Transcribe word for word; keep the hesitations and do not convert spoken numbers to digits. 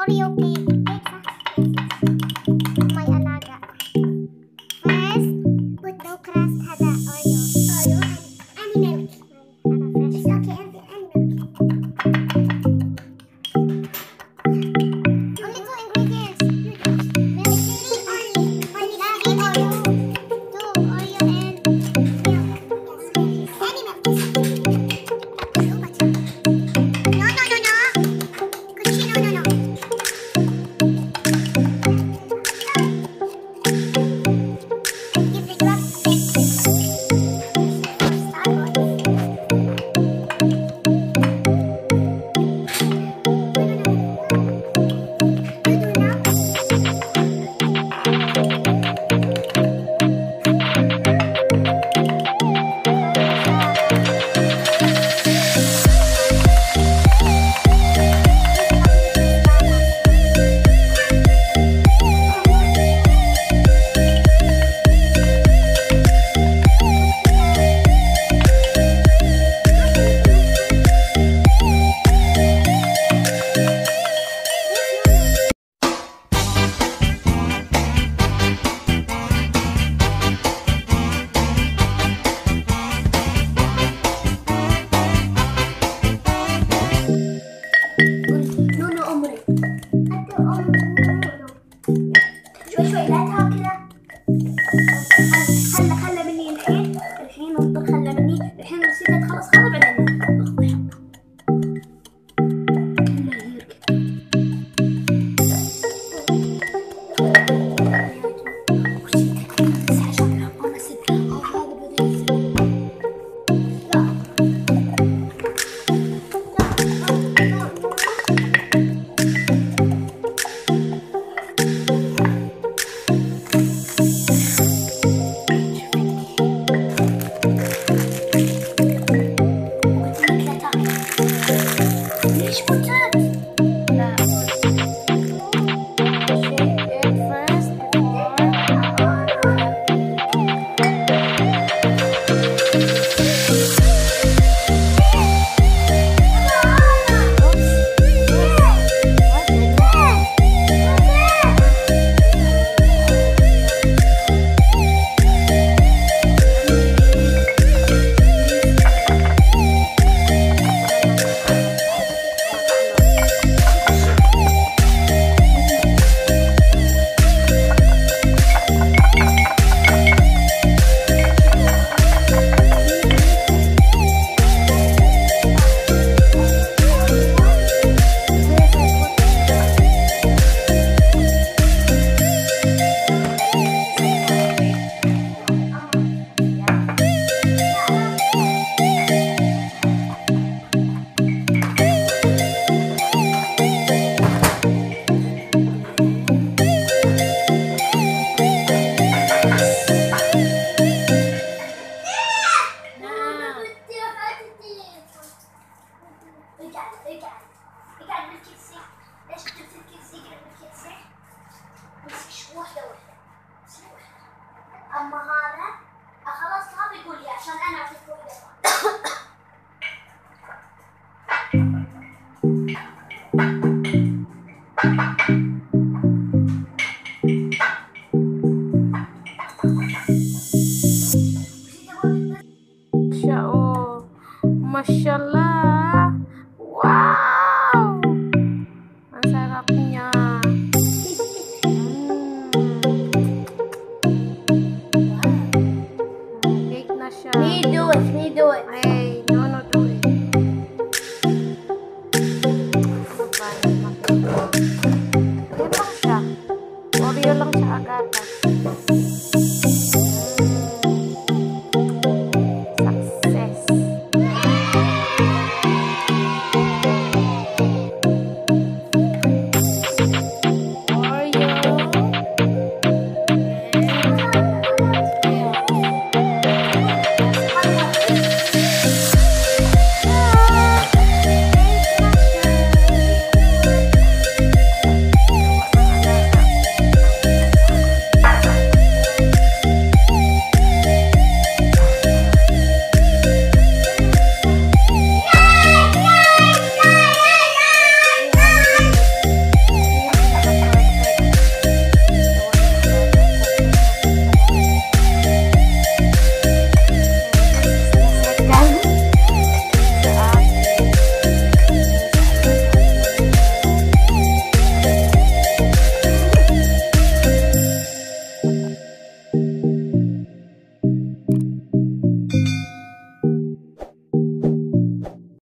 Oreo cake. May alaga. First, put the crust hada Oreo. Oreo and milk. It's okay, and milk. Only two ingredients. Milk, honey, vanilla, and Oreo. Two Oreo and milk. Any milk. No, no, no, no. Kuchi, no, no, no. Give the drop. شوي شوي لا تهاك كذا. خله خله مني الحين الحين مفضل خله مني الحين نسيت خلاص خله بعدين اخذ واحدة واحدة. أما هذا خلاص هذا يقول لي عشان أنا أعطيك واحدة.